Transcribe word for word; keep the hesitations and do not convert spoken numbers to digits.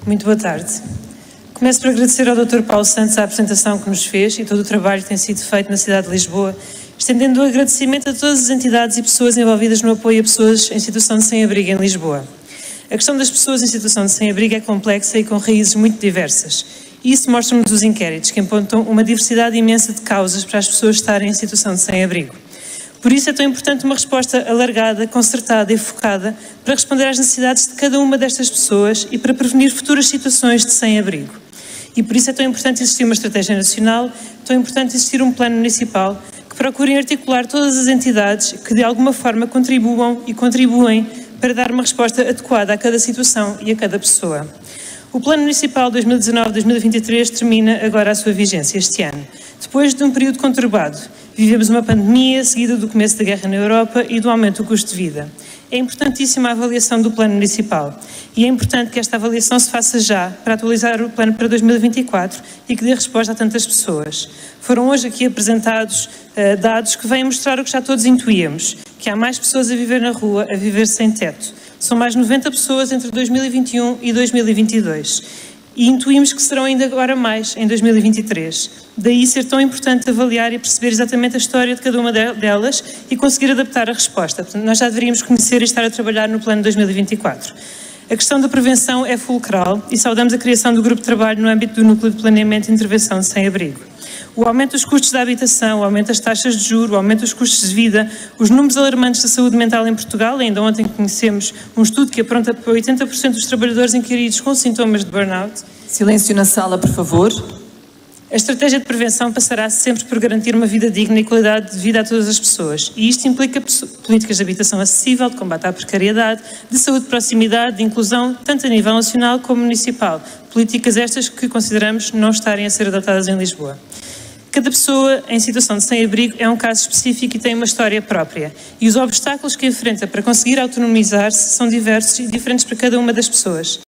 Muito boa tarde. Começo por agradecer ao doutor Paulo Santos a apresentação que nos fez e todo o trabalho que tem sido feito na cidade de Lisboa, estendendo o agradecimento a todas as entidades e pessoas envolvidas no apoio a pessoas em situação de sem-abrigo em Lisboa. A questão das pessoas em situação de sem-abrigo é complexa e com raízes muito diversas. E isso mostra-nos os inquéritos, que apontam uma diversidade imensa de causas para as pessoas estarem em situação de sem-abrigo. Por isso é tão importante uma resposta alargada, concertada e focada para responder às necessidades de cada uma destas pessoas e para prevenir futuras situações de sem-abrigo. E por isso é tão importante existir uma estratégia nacional, tão importante existir um plano municipal que procurem articular todas as entidades que de alguma forma contribuam e contribuem para dar uma resposta adequada a cada situação e a cada pessoa. O Plano Municipal dois mil e dezanove a dois mil e vinte e três termina agora a sua vigência este ano. Depois de um período conturbado, vivemos uma pandemia seguida do começo da guerra na Europa e do aumento do custo de vida. É importantíssima a avaliação do Plano Municipal e é importante que esta avaliação se faça já para atualizar o plano para dois mil e vinte e quatro e que dê resposta a tantas pessoas. Foram hoje aqui apresentados uh, dados que vêm mostrar o que já todos intuíamos, que há mais pessoas a viver na rua, a viver sem teto. São mais noventa pessoas entre dois mil e vinte e um e dois mil e vinte e dois. E intuímos que serão ainda agora mais em dois mil e vinte e três. Daí ser tão importante avaliar e perceber exatamente a história de cada uma delas e conseguir adaptar a resposta. Portanto, nós já deveríamos conhecer e estar a trabalhar no plano dois mil e vinte e quatro. A questão da prevenção é fulcral e saudamos a criação do grupo de trabalho no âmbito do Núcleo de Planeamento e Intervenção de Sem-Abrigo. O aumento dos custos da habitação, o aumento das taxas de juros, o aumento dos custos de vida, os números alarmantes da saúde mental em Portugal, ainda ontem conhecemos um estudo que aponta para oitenta por cento dos trabalhadores inquiridos com sintomas de burnout. Silêncio na sala, por favor. A estratégia de prevenção passará sempre por garantir uma vida digna e qualidade de vida a todas as pessoas. E isto implica políticas de habitação acessível, de combate à precariedade, de saúde de proximidade, de inclusão, tanto a nível nacional como municipal. Políticas estas que consideramos não estarem a ser adotadas em Lisboa. Cada pessoa em situação de sem-abrigo é um caso específico e tem uma história própria. E os obstáculos que enfrenta para conseguir autonomizar-se são diversos e diferentes para cada uma das pessoas.